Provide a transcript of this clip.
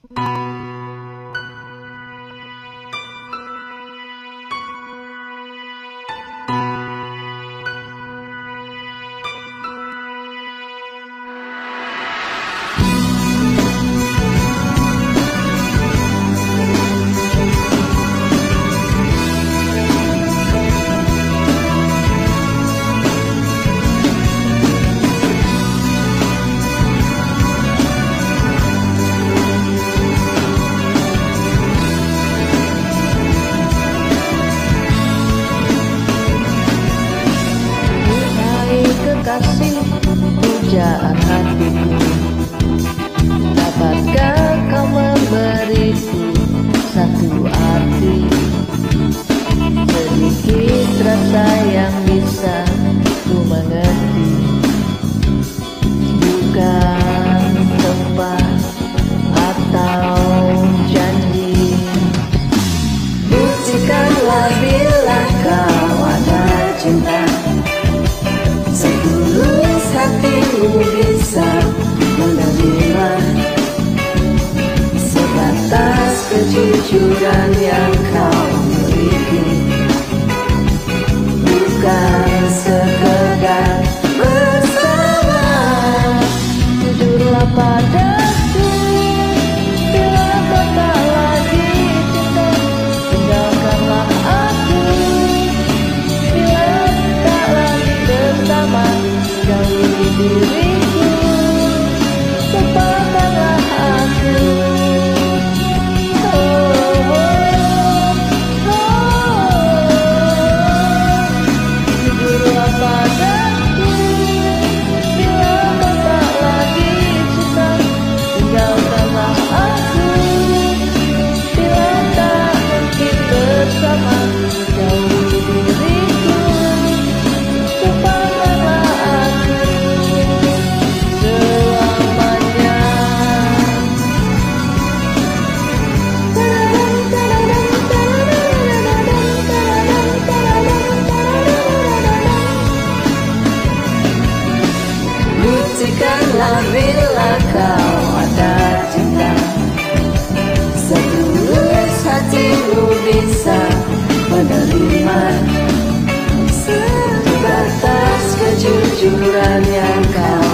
Kasih pujaan hatiku, dapatkah kau memberiku satu arti, sedikit rasa yang bisa ku mengerti, bukan tempat atau janji. Buktikanlah bila kau ada cinta, setulus hatimu bisa menerima, sebatas kejujuran yang kau miliki, bukan sekedar bersama. Jujurlah padaku bila kau tak lagi cinta, tinggalkanlah aku bila tak lagi bersama. Jauhi diriku, lupakanlah aku. Jujurlah padaku bila kau tak lagi cinta, tinggalkanlah aku bila tak mungkin bersama. Jauhi diriku, lupakanlah aku selamanya. Buktikanlah bila kau ada cinta, setulus hatimu bisa menerima, sebatas kejujuran yang kau